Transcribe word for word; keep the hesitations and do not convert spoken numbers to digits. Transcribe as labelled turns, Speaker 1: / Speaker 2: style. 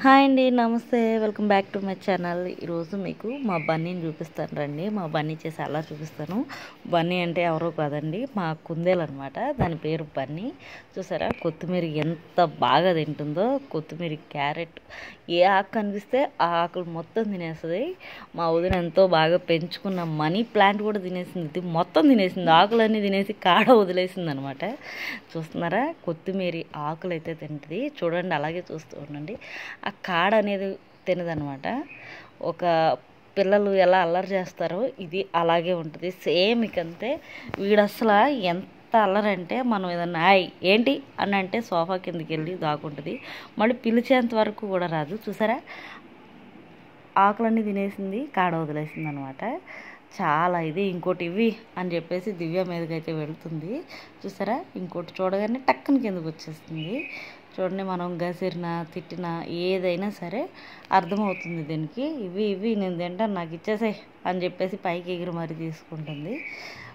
Speaker 1: Hi అండి, నమస్తే. Welcome back to my channel. ఈరోజు మీకు మా బన్నీని చూపిస్తాను రండి. మా బన్నీ చేసి అలా చూపిస్తాను. బన్నీ అంటే ఎవరో కాదండి, మా కుందేలు అనమాట. దాని పేరు బన్నీ. చూసారా కొత్తిమీర ఎంత బాగా తింటుందో. కొత్తిమీర, క్యారెట్, ఏ ఆకు కనిపిస్తే ఆ ఆకులు మొత్తం తినేస్తుంది. మా వదిన ఎంతో బాగా పెంచుకున్న మనీ ప్లాంట్ కూడా తినేసింది. ఇది మొత్తం తినేసింది, ఆకులన్నీ తినేసి కాడ వదిలేసింది అనమాట. చూస్తున్నారా, కొత్తిమీర ఆకులు అయితే తింటుంది. చూడండి, అలాగే చూస్తూ ఉండండి. ఆ కాడ అనేది తినదనమాట. ఒక పిల్లలు ఎలా అల్లరి చేస్తారో ఇది అలాగే ఉంటుంది, సేమ్ ఇకంతే. వీడు అసలు ఎంత అల్లరంటే, మనం ఏదన్నా హాయ్ ఏంటి అని అంటే సోఫా కిందకి వెళ్ళి దాక్కుంటుంది. మళ్ళీ పిలిచేంత వరకు కూడా రాదు. చూసారా, ఆకులన్నీ తినేసింది, కాడ వదిలేసింది అనమాట. చాలా ఇది. ఇంకోటి ఇవి అని చెప్పేసి దివ్య మీదకైతే వెళుతుంది. చూసారా, ఇంకోటి చూడగానే టక్కున కిందకు వచ్చేస్తుంది. చూడండి, మనం గసిరినా తిట్టినా ఏదైనా సరే అర్థమవుతుంది దీనికి. ఇవి ఇవి నేను తింటాను, నాకు ఇచ్చేసాయి అని చెప్పేసి పైకి ఎగిరి మరీ తీసుకుంటుంది.